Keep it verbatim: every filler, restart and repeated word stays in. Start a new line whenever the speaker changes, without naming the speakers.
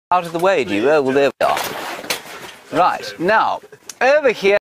Out of the way, do you? Oh, well, there we are. Right, now, over here